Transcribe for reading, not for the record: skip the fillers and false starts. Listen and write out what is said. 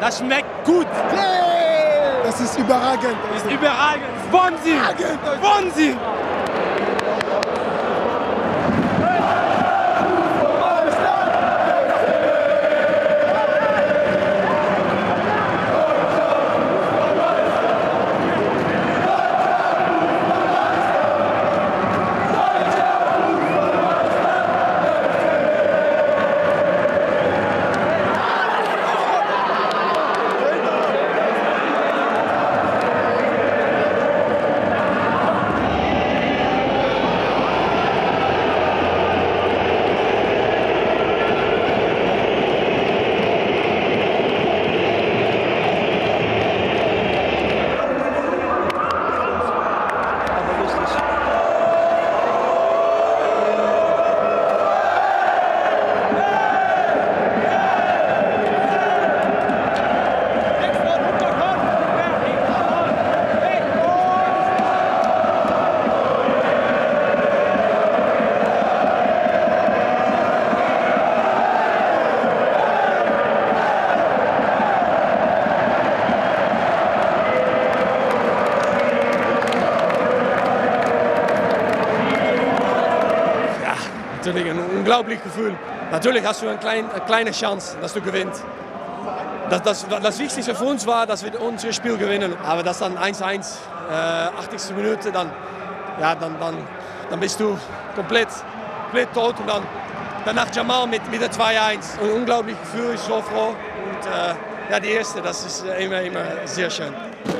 Das schmeckt gut. Das ist überragend. Das ist überragend. Wahnsinn. Wahnsinn. Natürlich ein unglaubliches Gefühl. Natürlich hast du eine kleine Chance, dass du gewinnst. Das Wichtigste für uns war, dass wir unser Spiel gewinnen. Aber das dann 1-1, 80. Minute, dann bist du komplett tot. Und dann danach Jamal mit der 2-1. Ein unglaubliches Gefühl, ich bin so froh. Und die erste, das ist immer sehr schön.